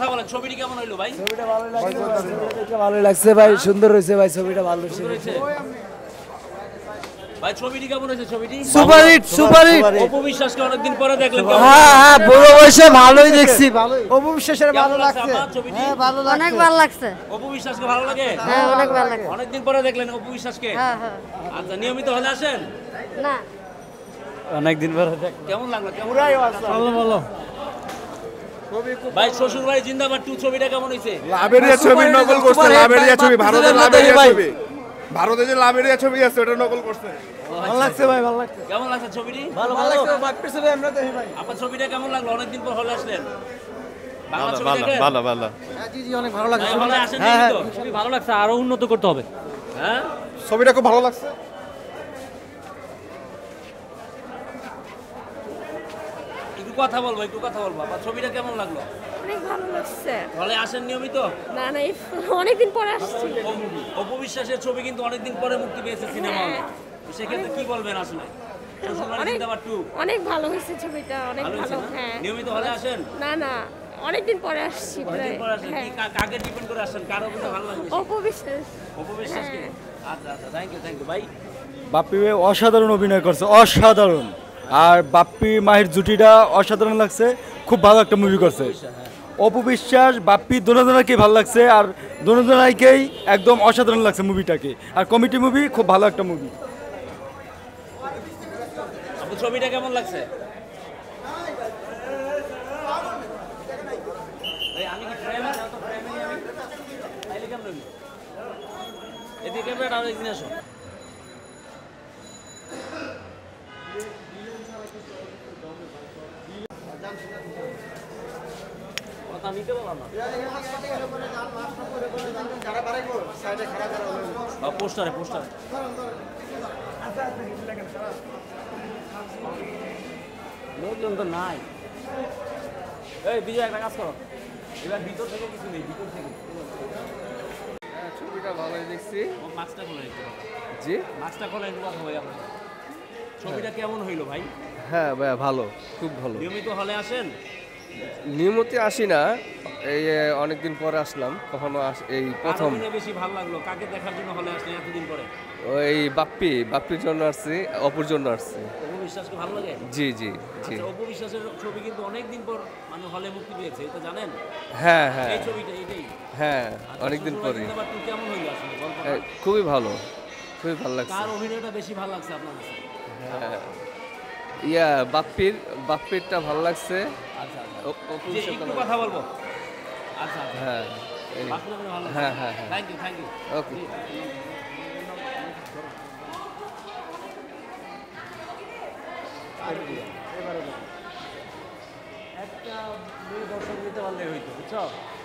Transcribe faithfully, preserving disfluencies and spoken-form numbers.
কথা বলেন, ছবিটি কেমন হইলো ভাই? ছবিটা ভালো লাগছে, ছবিটা ভালো লাগছে ভাই, সুন্দর হয়েছে ভাই, ছবিটা ভালো হয়েছে ভাই। ছবিটি কেমন হয়েছে? ছবিটি super hit, super hit. Apu বিশ্বাসকে অনেকদিন পরে দেখলেন, হ্যাঁ হ্যাঁ, বড় বয়সে ভালোই দেখছি, ভালোই। অপু বিশ্বাসের ভালো লাগছে, হ্যাঁ ভালো লাগছে, অনেক ভালো লাগছে। অপু বিশ্বাসকে ভালো লাগে? হ্যাঁ অনেক ভালো লাগে। অনেকদিন পরে দেখলেন অপু বিশ্বাসকে? হ্যাঁ হ্যাঁ। আচ্ছা, নিয়মিত হলে আসেন? না অনেকদিন পরে কেমন লাগলো? পুরাই ভালো ভালো। ভাই শ্বশুর বাড়ি জিন্দাবাদ টু ছবিটা কেমন হয়েছে? লাভেরিয়া ছবি নকল করছে, লাভেরিয়া ছবি, ভারতের লাভেরিয়া ছবি, ভারতে যে লাভেরিয়া ছবি আছে ওটা নকল করছে। ভালো লাগছে ভাই, ভালো লাগছে। কেমন লাগছে ছবিটি? ভালো ভালো লাগছে, বাপ্পির ছবি আমরা দেখি ভাই। আপনার ছবিটা কেমন লাগলো? অনেকদিন পর হলে আসলেন। বাংলা ছবি ভালো দেখেন? ভালো ভালো। হ্যাঁ জি জি, অনেক ভালো লাগছে। ভাই, হলে আসেন হ্যাঁ নাকি হ্যাঁ, তো? খুবই ভালো লাগছে, আরো উন্নত করতে হবে। হ্যাঁ ছবিটা খুব ভালো লাগছে। একটু কথা বলবো, একটু কথা বলবো। আপনার ছবিটা কেমন লাগলো? অনেক ভালো লাগছে। হলে আসেন নিয়মিত? না না, এই অনেকদিন পরে আসছি। অপু বিশ্বাসের ছবি কিন্তু অনেকদিন পরে মুক্তি পেয়েছে সিনেমা হলে। তো সেক্ষেত্রে কি বলবেন আসলে? শ্বশুর বাড়ি অনেক জিন্দাবাদ টু অনেক ভালো হয়েছে ছবিটা, অনেক ভালো হয়েছে ভালো। না? হ্যাঁ নিয়মিত হলে আসেন? না না, অনেকদিন পরে আসছি অনেকদিন প্রায়। পরে আসেন। হ্যাঁ, কি কা- কাকে ডিপেন্ড করে আসেন? কার অভিনয় ভালো লাগে? অপু বিশ্বাস। অপু বিশ্বাসকে? আচ্ছা আচ্ছা, থ্যাংক ইউ থ্যাংক ইউ ভাই। বাপ্পি ভাই অসাধারণ অভিনয় করছে, অসাধারণ। আর বাপ্পি মাহির জুটিটা অসাধারণ লাগছে, খুব ভালো একটা মুভি করছে। অপু বিশ্বাস বাপ্পি দুজনকেই ভালো লাগছে, আর দুজনকেই একদম অসাধারণ লাগছে মুভিটাকে। আর কমেডি মুভি, খুব ভালো একটা মুভি। আপু ছবিটা কেমন লাগছে? ভাই আমি কি ফ্রেমে না তো ফ্রেমে নিয়ে আমি তাইলে কেমন লাগলো? এদিকে ক্যামেরাটা আর এদিকে আসো। কথা নিতে পারলাম না। বা পোস্টারে পোস্টারে লোকজন তো নাই। এই বিজয় একটা কাজ করো, এবার ভিতর থেকে কিছু নেই, ভিতর থেকে ছবিটা ভালোই দেখছি। ও মাছটা খোলা একটু, জি মাছটা খোলা একটু কথা ভাই। আপনার ছবিটা কেমন হইলো ভাই? হ্যাঁ ভাইয়া, ভালো, খুব ভালো। নিয়মিত হলে আসেন? নিয়মিত আসি না, এই এ, অনেকদিন পরে আসলাম। কখনো আস- এই প্রথম কার অভিনয় বেশি ভালো লাগলো? কাকে দেখার জন্য হলে আসলেন এতদিন পরে? ওই বাপ্পি বাপ্পির জন্য আসছি, অপুর জন্য আসছি। অপু বিশ্বাসকে ভালো লাগে? জি জি জি। আচ্ছা, অপু বিশ্বাসের ছবি কিন্তু অনেকদিন পর মানে হলে মুক্তি পেয়েছে, এটা জানেন? হ্যাঁ হ্যাঁ এই ছবিটা এটাই। হ্যাঁ, আচ্ছা, অনেকদিন শ্বশুরবাড়ি পরে। জিন্দাবাদ টু কেমন হইলো আসলে গল্পটা? এ, খুবই ভালো, খুবই ভালো লাগছে। কার অভিনয়টা বেশি ভালো লাগছে আপনার কাছে? হ্যাঁ, ইয়া বাপ্পির বাপ্পিরটা ভালো লাগছে। আচ্ছা আচ্ছা, ও- অপুর যে সাথে একটু ভালো- কথা বলবো। আচ্ছা আচ্ছা, হ্যাঁ এই, বাকিটা আপনার ভালো লাগছে? হ্যাঁ, হ্যাঁ, হ্যাঁ। Thank you thank you. Okay. একটা মেয়ে দর্শক নিতে পারলে হইতো, বুঝছো?